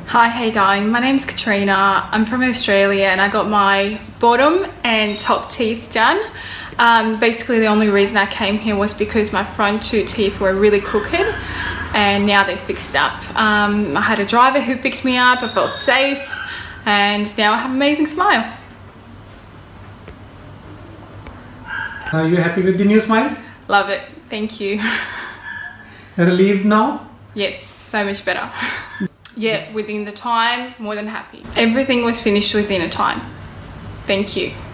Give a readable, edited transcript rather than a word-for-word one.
Hi, how you going? My name's Katrina. I'm from Australia and I got my bottom and top teeth done. Basically the only reason I came here was because my front two teeth were really crooked and now they're fixed up. I had a driver who picked me up, I felt safe, and now I have an amazing smile. Are you happy with the new smile? Love it, thank you. Relieved now? Yes, so much better. Yeah, within the time, more than happy. Everything was finished within a time. Thank you.